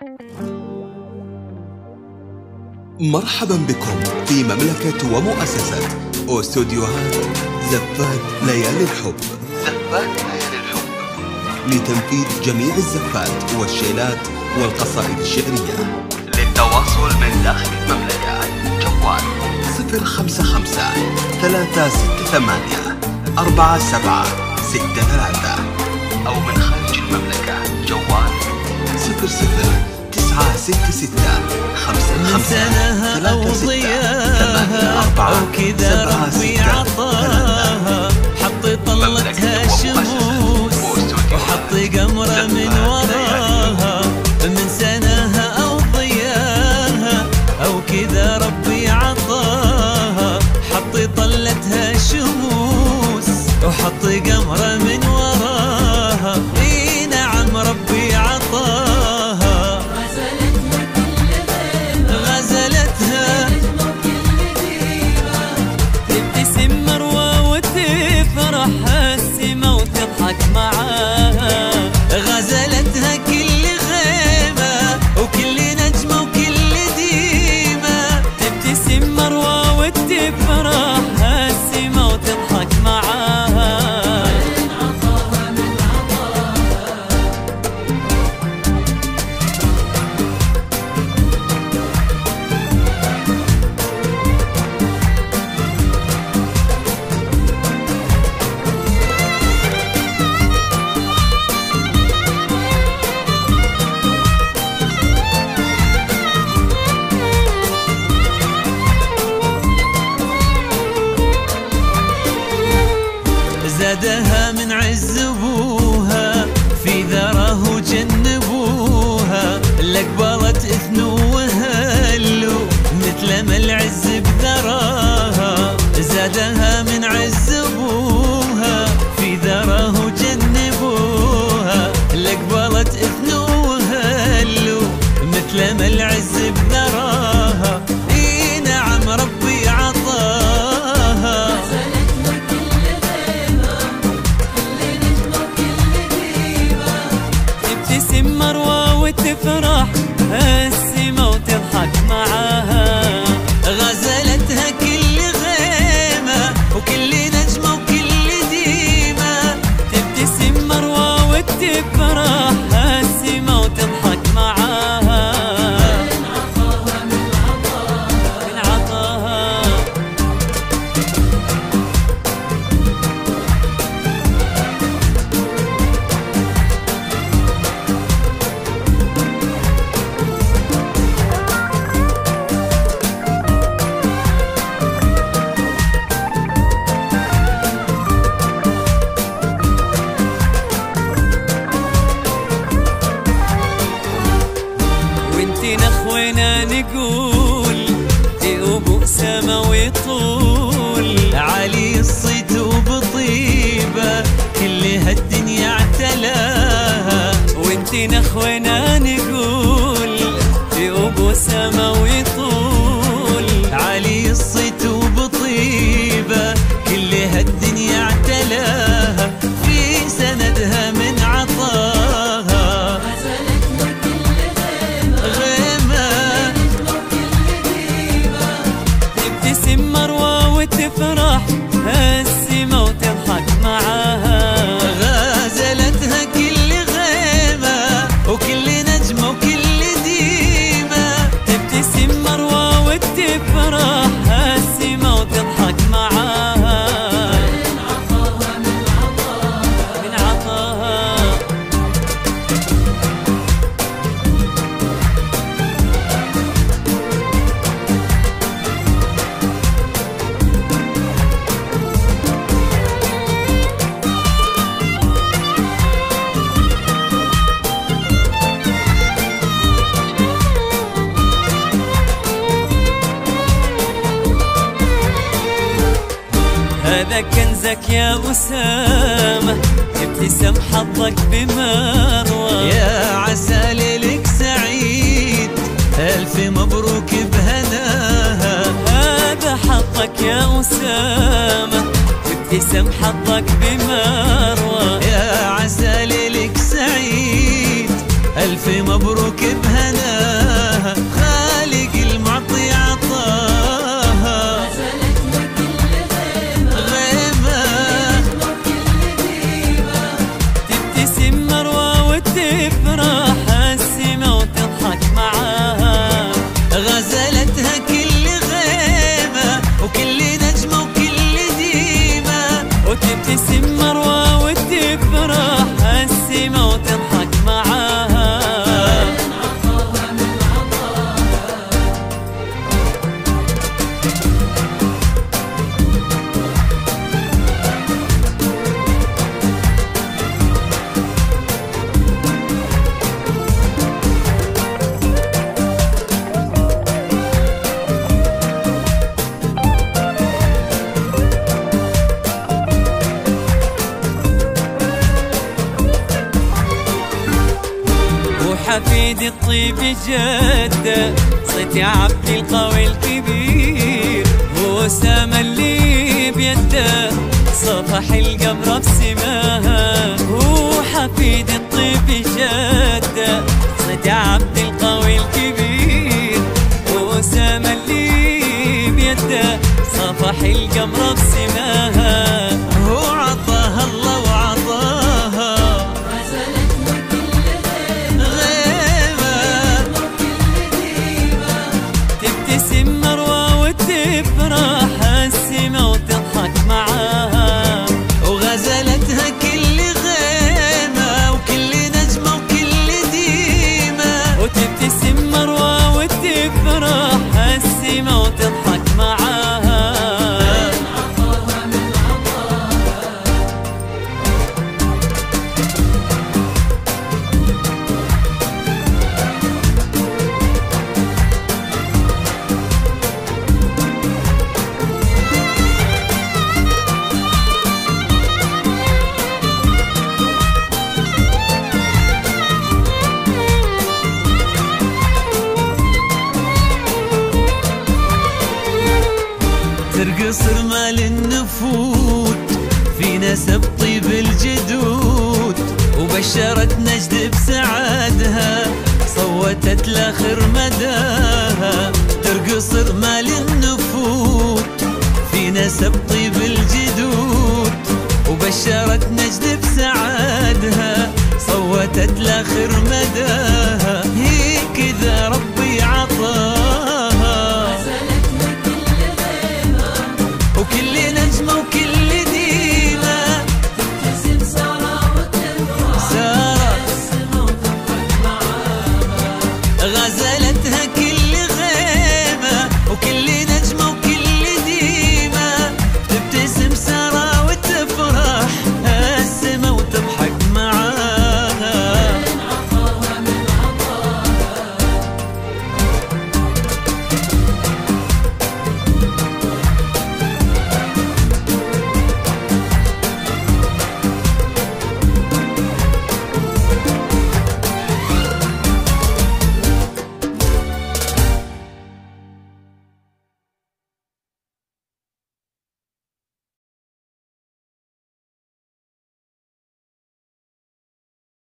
مرحبا بكم في مملكة ومؤسسة واستوديوهات زفات ليالي الحب. زفات ليالي الحب لتنفيذ جميع الزفات والشيلات والقصائد الشعرية. للتواصل من داخل المملكة جوال 055 368 4763 أو من خارج المملكة جوال 00 966 55 سنها أو ضياها أو كذا ربي عطاها، حط طلتها شموس وحط قمرة من وراها. من سنها أو ضياها أو كذا ربي عطاها، حط طلتها شموس وحط قمرة من وراها. اي نعم ربي عطاها، غزلتها تبتسم مروة وتفرح السما وتضحك معاها. غزلتها كل غيمة وكل نجمة وكل ديمة، تبتسم مروة وتفرح السما وتضحك معاها. زادها من عز ابوها في ذره جنبوها، لقبلت اثنو وهلو مثل ما العز بذراها. زادها من عز ابوها في ذره جنبوها، لقبلت اثنو وهلو مثل ما العز بذراها. اي نعم ربي عطاها، تبتسم مروة وتفرح السما وتضحك معاها. غزلتها كل غيمة وكل نجمة وكل ديمة، تبتسم مروة وتفرح السما وتضحك معاها. من عطاها من عطاها وانتي نخوينا نقول ابو سما ويطول، علي الصيت وبطيبه كل هالدنيا اعتلاها. وانتي نخوينا نقول ابو سما ويطول، علي الصيت وبطيبه كل هالدنيا اعتلاها. في سندها من عطاها مروة وتفرح السما وتضحك معاها. غزلتها كل غيمة وكل نجمة وكل ديمة، تبتسم مروة وتفرح السما وتضحك معاها. من عطاها من عطاها هذا كنزك يا أسامة، ابتسم حظك بمروة. يا عسى ليلك سعيد، ألف مبروك بهناها. هذا حظك يا أسامة، ابتسم حظك بمروة. يا عسى ليلك سعيد، ألف مبروك بهناها. وحفيد الطيب جده صيت يا عبدي القوي الكبير، وأسامة اللي بيده صفح القمر بسماها. وحفيد الطيب جده صيت يا عبدي القوي الكبير، وأسامة اللي بيده صفح القمر بسماها. هو عطاها الله وعطاها غزلتها كل غيمة تبتسم مروة وتفرح السما وتضحك معاها. وغزلتها كل غيمة وكل نجمة وكل ديمة، وتبتسم مروة وتفرح السما وتضحك معاها. ترقص رمال النفود في نسب طيب الجدود، وبشرت نجد بسعادها صوتت لاخر مداها. ترقص رمال النفود في نسب طيب الجدود، وبشرت نجد بسعادها صوتت لاخر مداها.